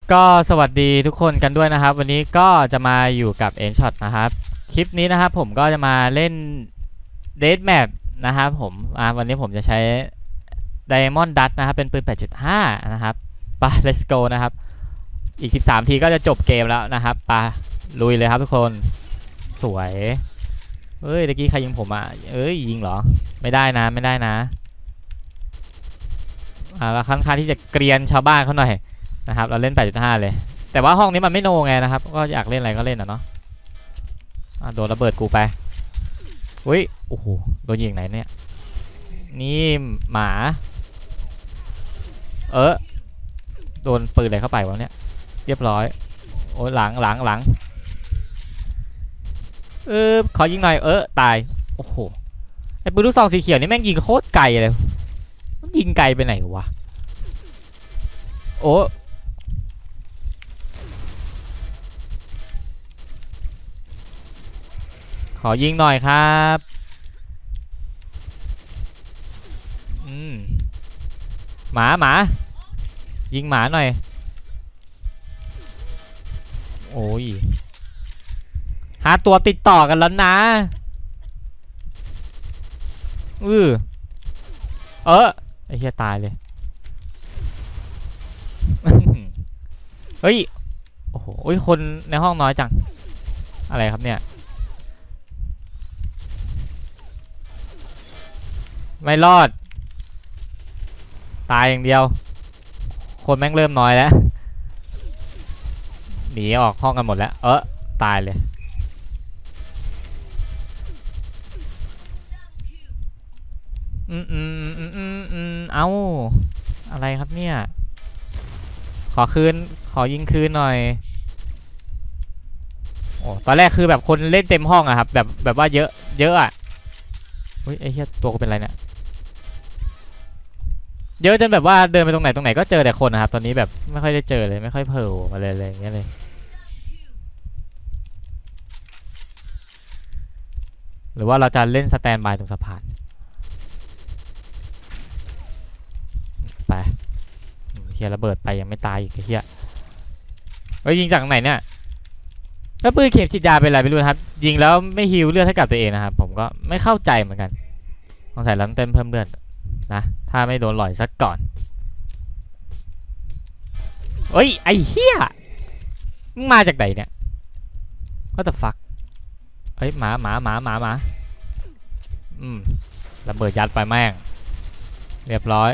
ก็สวัสดีทุกคนกันด้วยนะครับวันนี้ก็จะมาอยู่กับ Enshot นะครับคลิปนี้นะครับผมก็จะมาเล่น Deathmatch นะครับผมวันนี้ผมจะใช้ Diamond Dust นะครับเป็นปืน 8.5 นะครับไป let's go นะครับอีก13ทีก็จะจบเกมแล้วนะครับไปลุยเลยครับทุกคนสวยเอ้ยตะกี้ใครยิงผมยิงเหรอไม่ได้นะไม่ได้นะแล้วค่อนข้างที่จะเกรียนชาวบ้านเขาหน่อยนะครับเราเล่น 8.5 เลยแต่ว่าห้องนี้มันไม่โนไงนะครับก็อยากเล่นอะไรก็เล่นเนาะโดนระเบิดกูไปอุ้ยโอ้โหโดนยิงไหนเนี่ยนี่หมาโดนปืนอะไรเข้าไปวะเนี่ยเรียบร้อยโอ้หลังขอยิงหน่อยตายโอ้โหไอ้ปืนลูกซองสีเขียวนี่แม่งยิงโคตรไกลเลยมันยิงไกลไปไหนวะโอ้ขอยิงหน่อยครับหมายิงหมาหน่อยโอ้ย5 ตัวติดต่อกันแล้วนะไอ้เหี้ยตายเลยเฮ้ยโอ้โหคนในห้องน้อยจังอะไรครับเนี่ยไม่รอดตายอย่างเดียวคนแม่งเริ่มน้อยแล้วหนีออกห้องกันหมดแล้วตายเลยเอาอะไรครับเนี่ยขอยิงคืนหน่อยโอ้ตอนแรกคือแบบคนเล่นเต็มห้องอะครับแบบว่าเยอะอะไอ้เหี้ยตัวกูเป็นไรเนี่ยเยอะจนแบบว่าเดินไปตรงไหนก็เจอแต่คนนะครับตอนนี้แบบไม่ค่อยได้เจอเลยไม่ค่อยเผลอมาเลยอะไรอย่างเงี้ยเลยหรือว่าเราจะเล่นสแตนบายตรงสะพานไปเฮียระเบิดไปยังไม่ตายอีกเฮียยิงจากไหนเนี่ยแล้วปืนเข็มฉีดยาเป็นอะไรไม่รู้ครับยิงแล้วไม่ฮิวเลือดให้กับตัวเองนะครับผมก็ไม่เข้าใจเหมือนกันต้องใส่ล้ำเต็มเพิ่มเลือดนะถ้าไม่โดนหล่อยสักก่อนไอ้เหี้ยมึงมาจากไหนเนี่ย What the fuck หมาระเบิดยัดไปแม่งเรียบร้อย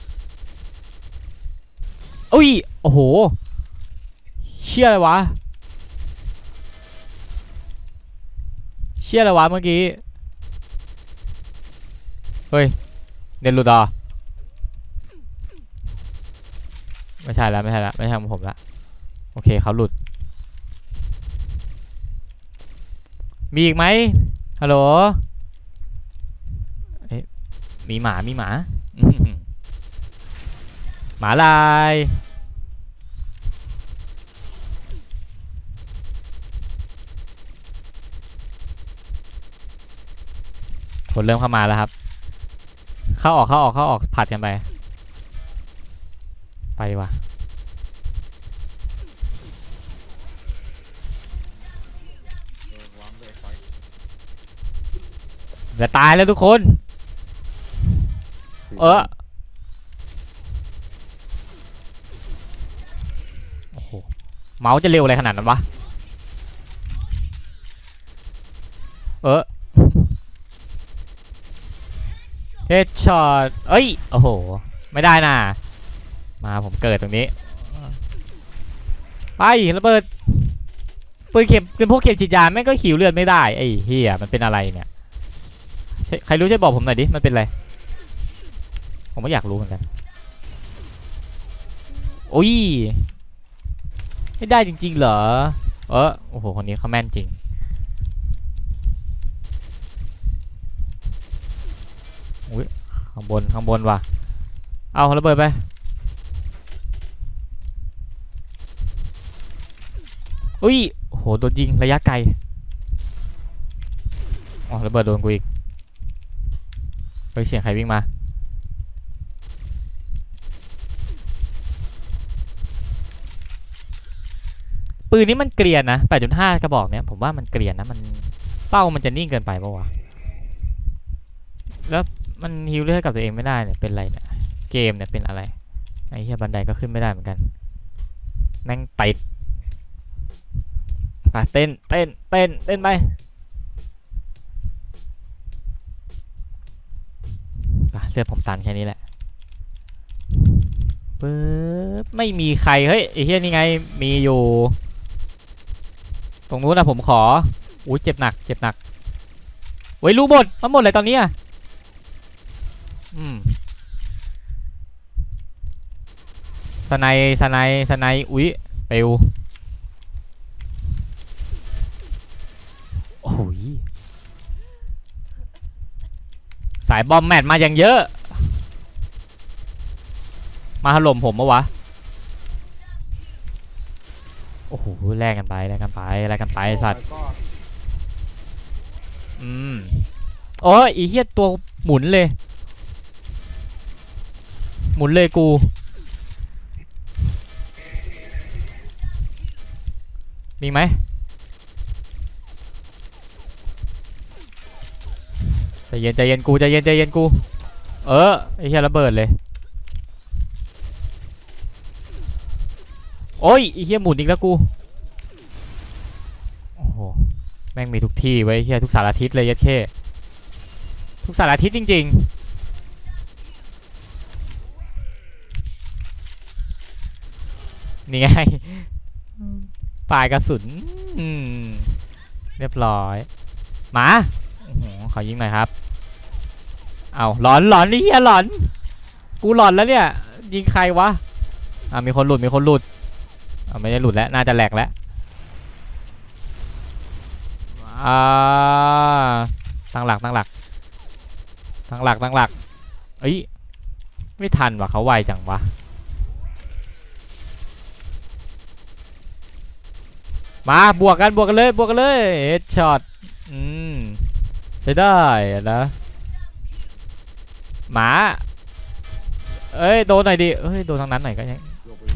โอ้โหเชี่ยอะไรวะเมื่อกี้เฮ้ยเดนลูดอไม่ใช่แล้วไม่ใช่ของผมละโอเคเขาหลุดมีอีกไหมฮัลโหลมีหมาหมาลายคนเริ่มเข้ามาแล้วครับเข้าออกผัดกันไปวะจะตายแล้วทุกคนโอ้โหเมาส์จะเร็วอะไรขนาดนั้นวะเฮดช็อตโอ้โหไม่ได้น่ะมาผมเกิดตรงนี้ไประเบิดปืนเข็มเป็นพวกเข็มฉีดยาแม่งก็หิวเลือดไม่ได้ไอ้เหี้ยมันเป็นอะไรเนี่ยใครรู้ช่วยบอกผมหน่อยดิมันเป็นอะไรผมไม่อยากรู้เหมือนกันไม่ได้จริงๆเหรอโอ้โหคนนี้เขาแม่นจริงข้างบนว่ะเอาระเบิดไปโอ้โหโดนยิงระยะไกลระเบิดโดนกูอีกเสียงใครวิ่งมาปืนนี้มันเกรียนนะ 8.5 กระบอกเนี้ยผมว่ามันเกรียนนะมันเป้ามันจะนิ่งเกินไปปะวะแล้วมันฮิลเลือดกับตัวเองไม่ได้เนี่ยเป็นไรเนี่ยเกมเนี่ยเป็นอะไรไอ้เหี้ยบันไดก็ขึ้นไม่ได้เหมือนกันแม่งติดไปเต้นไปเลือดผมตันแค่นี้แหละปึ๊บไม่มีใครเฮ้ยไอ้เหี้ยนี่ไงมีอยู่ตรงนู้นนะผมขออุ้ยเจ็บหนักเว้ยรู้หมดมันหมดเลยตอนนี้อ่ะสไนอุ้ยเปลวโอ้ยสายบอมแมทมาอย่างเยอะมาถล่มผมปะวะโอ้โหแลกกันไปสัตว์โอ้ยอีเหี้ยตัวหมุนเลยกูมีไหมใจเย็นกูไอ้เหี้ยระเบิดเลยโอ้ยไอ้เหี้ยหมุนอีกแล้วกูโอ้โหแม่งมีทุกที่ไว้เหี้ยทุกสารทิศเลยยัดเข้ทุกสารทิศจริงๆนี่ไงปลายกระสุนเรียบร้อยหมาขอยิงหน่อยครับเอาหลอนนี่เหี้ยหลอนกูหลอนแล้วเนี่ยยิงใครวะมีคนหลุดไม่ได้หลุดแล้วน่าจะแหลกแล้วตั้งหลักเอ้ยไม่ทันว่ะเขาไวจังวะมาบวกกันเลยเฮดช็อตใช้ได้นะหมาเอ้ยโดนหน่อยดิโดนทางนั้นหน่อยก็ยัง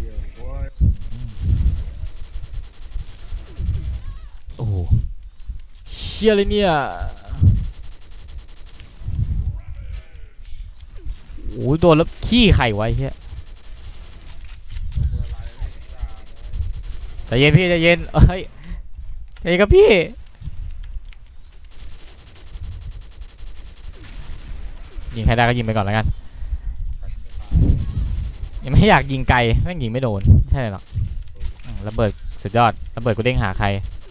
โอ้เชี่ยเลยเนี่ยโอ้โดนแล้วขี้ไข่ไว้เฮียใจเย็นพี่ใจเย็นครับพี่ยิงใครได้ก็ยิงไปก่อนแล้วกันยังไม่อยากยิงไกลแม่งยิงไม่โดนใช่หรอกระเบิดสุดยอดระเบิดกูเด้งหาใคร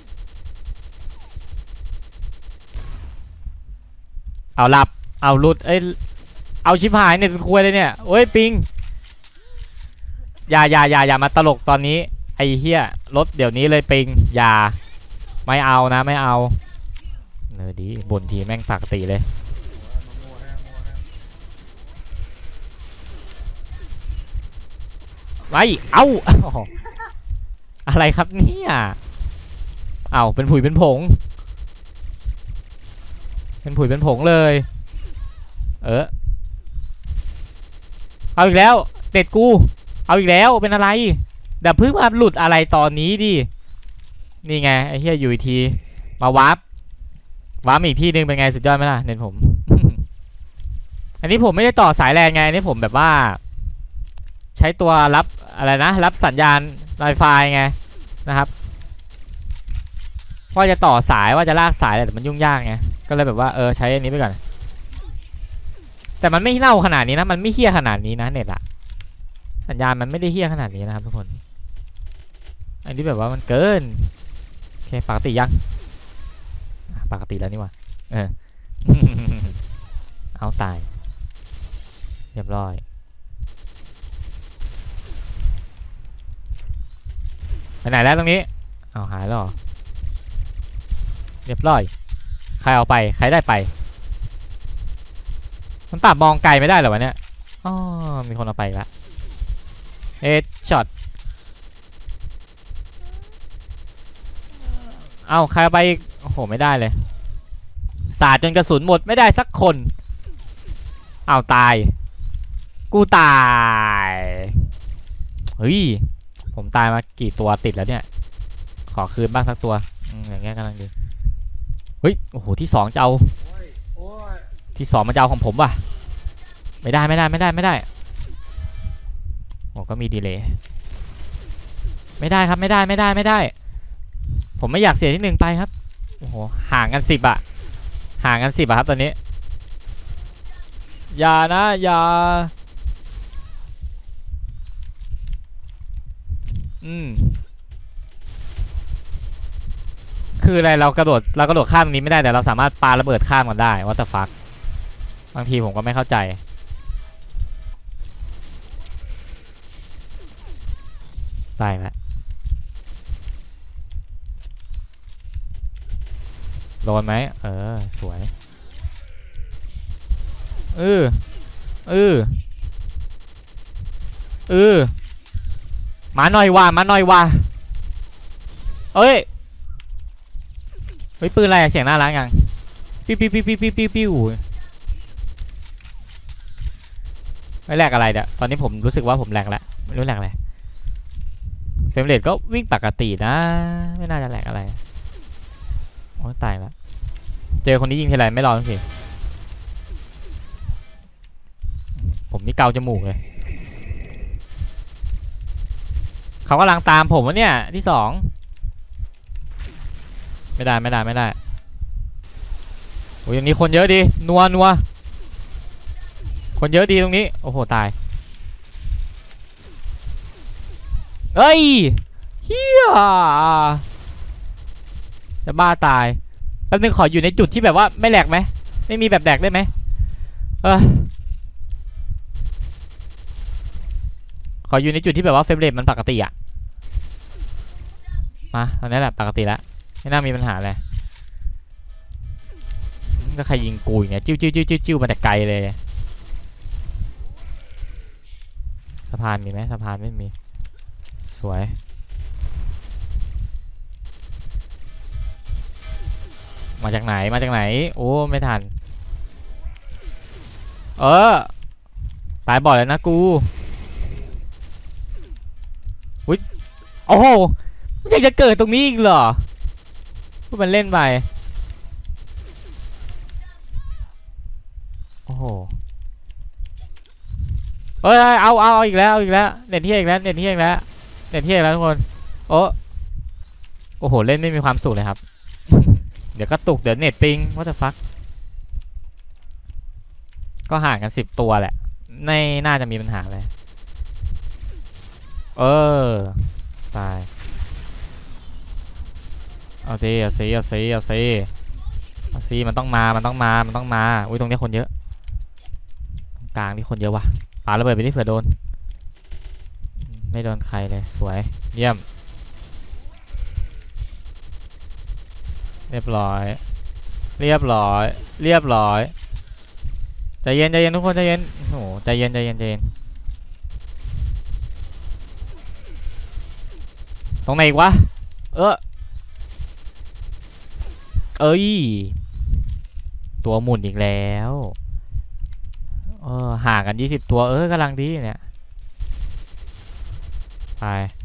เอาหลับเอาหลุดเอาชิบหายเนี่ยเป็นคุยเลยเนี่ยโอ้ยปิงอย่ามาตลกตอนนี้ไอ้เหี้ยรถเดี๋ยวนี้เลยปิงอย่าไม่เอานะไม่เอาเนอดีบนทีแม่งปกติเลยไว้เอาอะไรครับเนี่ยเอาเป็นผุยเป็นผงเลยเอาอีกแล้วเด็ดกูเอาอีกแล้วเป็นอะไรเดี๋ยวเพิ่งมาหลุดอะไรตอนนี้ดินี่ไงไอ้เหี้ยอยู่ทีมาวาร์ปอีกที่นึงเป็นไงสุดยอดไหมล่ะเน็ตผม อันนี้ผมไม่ได้ต่อสายแลนไงอันนี้ผมแบบว่าใช้ตัวรับอะไรนะรับสัญญาณ Wi-Fi ไงนะครับว่าจะต่อสายว่าจะลากสายแต่มันยุ่งยากไงก็เลยแบบว่าใช้อันนี้ไปก่อนแต่มันไม่เน่าขนาดนี้นะมันไม่เหี้ยขนาดนี้นะเน็ตอะสัญญาณมันไม่ได้เหี้ยขนาดนี้นะครับทุกคนอันนี้แบบว่ามันเกินโอเคปกติยังปกติแล้วนี่วะเอาตายเรียบร้อยไปไหนแล้วตรงนี้เอาหายแล้วเรียบร้อยใครเอาไปใครได้ไปมันปรับมองไกลไม่ได้เหรอวะเนี่ยอ๋อมีคนเอาไปละเฮดช็อตเอาใครเอาไปโอ้โหไม่ได้เลยสาดจนกระสุนหมดไม่ได้สักคนเอาตายกูตายเฮ้ยผมตายมากี่ตัวติดแล้วเนี่ยขอคืนบ้างสักตัวอย่างเงี้ยกำลังดีเฮ้ยโอ้โหที่สองจะเอาที่สองมันจะเอาของผมว่ะไม่ได้โอ้ก็มีดีเลย์ไม่ได้ครับไม่ได้ผมไม่อยากเสียที่หนึ่งไปครับโอ้โหห่างกัน10อะห่างกัน10อะครับตอนนี้อย่านะอย่าคืออะไรเรากระโดดข้ามตรงนี้ไม่ได้แต่เราสามารถปาระเบิดข้ามมันได้what the fuck บางทีผมก็ไม่เข้าใจตายแล้วโดนไหมสวยมาหน่อยว่ะเอ้ยปืนอะไรเสียงน่ารักยังปิ้วไม่แลกอะไรเดี๋ยวตอนนี้ผมรู้สึกว่าผมแลกแล้วไม่รู้แลกอะไรเฟรมเรทก็วิ่งปกตินะไม่น่าจะแลกอะไรโอ้ตายแล้วเจอคนนี้ยิงทีไรไม่รอสิผมนี่เกาจมูกเลยเขากำลังตามผมวะเนี่ยที่สองไม่ได้โอ้ยอย่างนี้คนเยอะดีนัวคนเยอะดีตรงนี้โอ้โหตายเฮ้ยเฮียจะบ้าตายแป๊บนึงขออยู่ในจุดที่แบบว่าไม่แหลกไหมไม่มีแบบแหลกได้ไหมขออยู่ในจุดที่แบบว่าเฟรมเรทมันปกติอะมาตอนนี้แหละปกติแล้วไม่น่ามีปัญหาเลยก็ใครยิงกูอย่างเงี้ยจิ้วมาแต่ไกลเลยสะพานมีไหมสะพานไม่มีสวยมาจากไหนโอ้ไม่ทันตายบ่อยแล้วนะกูอุ้ยโอ้โหอยากจะเกิดตรงนี้อีกเหรอพูดมันเล่นไปโอ้โหเอาอีกแล้วเน็ตเที่ยอีกแล้วทุกคนโอ้โหเล่นไม่มีความสุขเลยครับ เดี๋ยวก็ตุกเดี๋ยวเน็ตปิงwhat the fuck ก็ห่างกัน10ตัวแหละไม่น่าจะมีปัญหาเลยตายเอาสิมันต้องมาอุ้ยตรงนี้คนเยอะกลางนี่คนเยอะว่ะปาระเบิดไปที่เผื่อโดนไม่โดนใครเลยสวยเยี่ยมเรียบร้อยใจเย็นทุกคนใจเย็นโอ้โหใจเย็นตรงไหนอีกวะตัวหมุนอีกแล้วห่างกัน20ตัวกำลังดีเนี่ยไป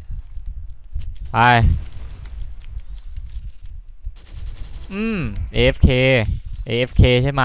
AFK ใช่ไหม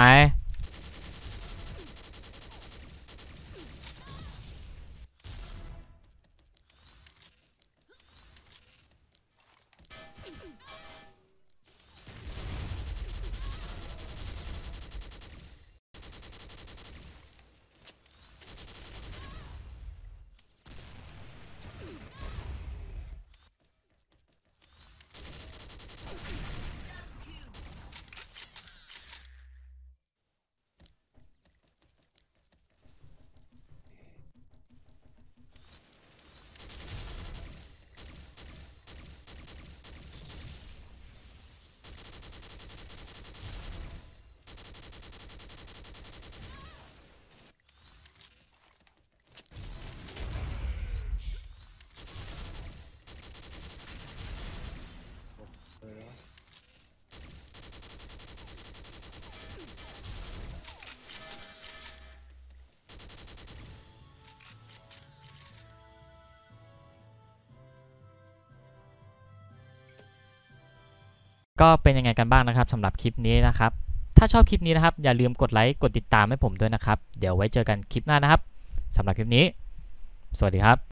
ก็เป็นยังไงกันบ้างนะครับสำหรับคลิปนี้นะครับถ้าชอบคลิปนี้นะครับอย่าลืมกดไลค์กดติดตามให้ผมด้วยนะครับเดี๋ยวไว้เจอกันคลิปหน้านะครับสำหรับคลิปนี้สวัสดีครับ